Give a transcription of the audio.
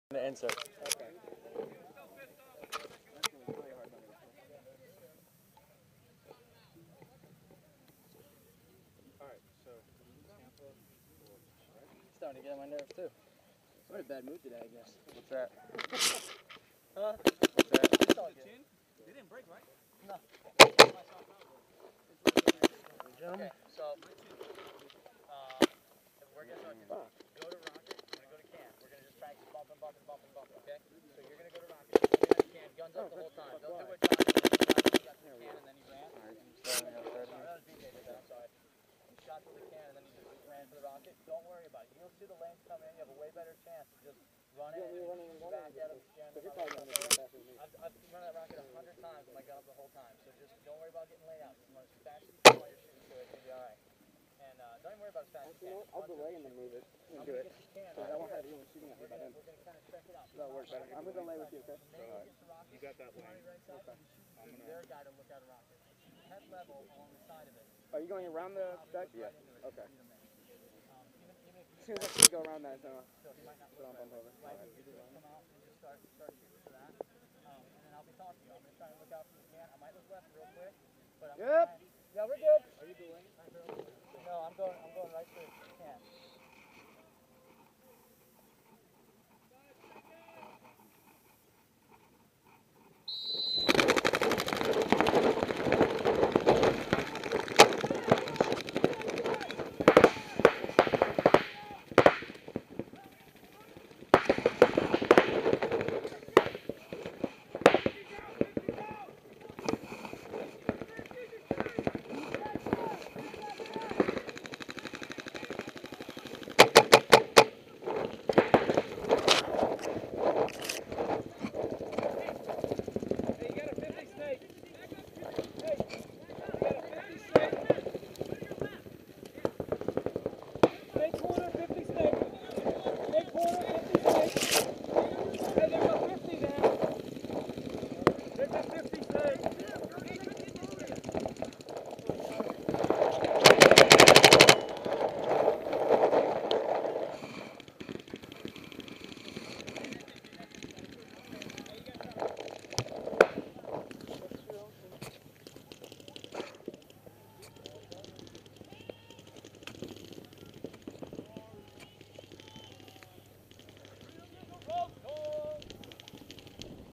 The insert. Okay. Alright, so Tampa or Starting to get on my nerves too. I'm in a bad mood today, I guess. What's that? Huh? What's that? It's all good. They didn't break, right? No. Okay, so we're gonna start. Go to Rocket. I'm gonna go to Cam. We're gonna just practice bumping, okay? So you're gonna go to Rocket. You're gonna Cam, guns up the whole time. Don't do what Josh did. He got to the can and then he ran. That was BJ did that, I'm sorry. He shot to the can and then he just ran for the Rocket. Don't worry about it. You'll see the lanes come in. You have a way better chance to just run it and back out of the can. I've run that Rocket 100 times with my gun up the whole time. So just don't worry about getting laid out. Just run as fast as you can while you're shooting to it. You'll be alright. And don't even worry about as fast as you can. I'll delay and then move it. I'm going to get the can. I won't have anyone shooting at me by then. We're going to kind of check it out. That'll work better. I'm going to delay with you, okay? You got that lane. Okay. Their guy to look at a rocket. Head level along the side of it. Are you going around the deck? Yeah. Okay. Even if As soon as I can go around that, then he might not I'll bump over. right, you just come out and just start shooting for that. And then I'll be talking to you. I'm going to try and look out for the can. I might look left real quick. But I'm Yep. yeah, we're good. Are you doing? No, I'm going right for the can.